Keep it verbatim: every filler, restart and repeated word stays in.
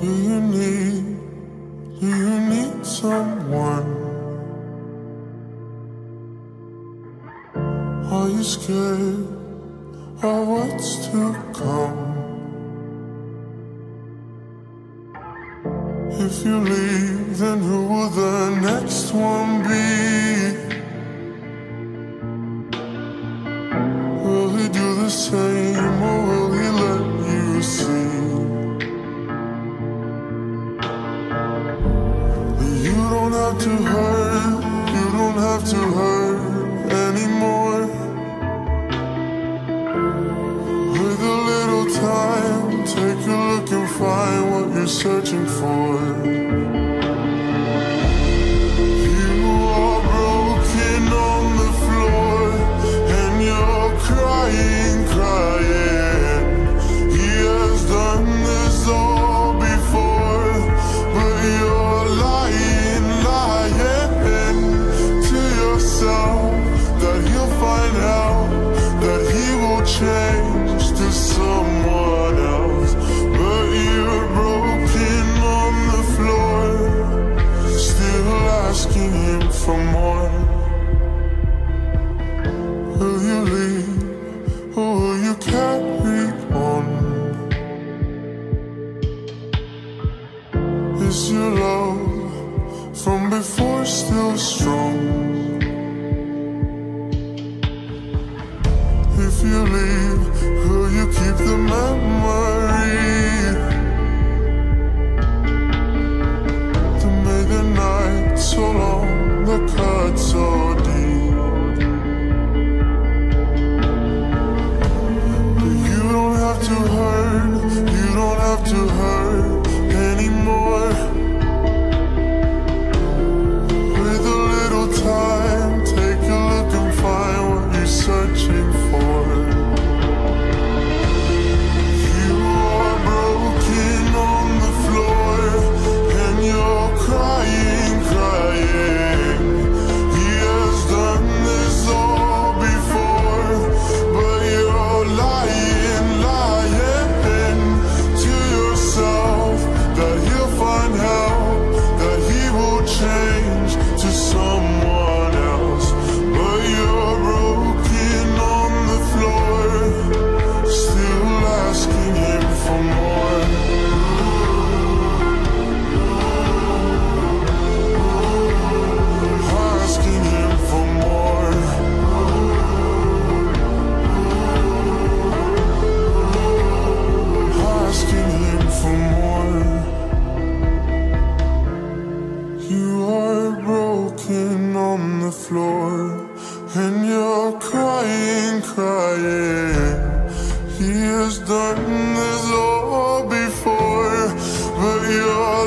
Do you need, do you need someone? Are you scared of what's to come? If you leave, then who will the next one be? Will he do the same, or will he let you see? You don't have to hurt, you don't have to hurt anymore. With a little time, take a look and find what you're searching for. You are broken on the floor, and you're crying, crying. He has done this all before, but you're lying, lying to yourself that he'll find out, that he will change to someone else. But you're broken on the floor, still asking him for more. Will you leave, or will you carry on? Is your love from before still strong? If you leave, will you keep the memory that made the night so long, the cut so deep? But you don't have to hurt, you don't have to hurt anymore. With a little time, take a look and find what you're searching for. You are broken on the floor, and you're crying, crying. He has done this all before, but you're lying, lying to yourself that he'll find out, that he will change to someone else. But you're broken on the floor, still asking him for more. Asking him for more. Asking him for more. You are broken on the floor, and you're crying, crying. He has done this all before, but you're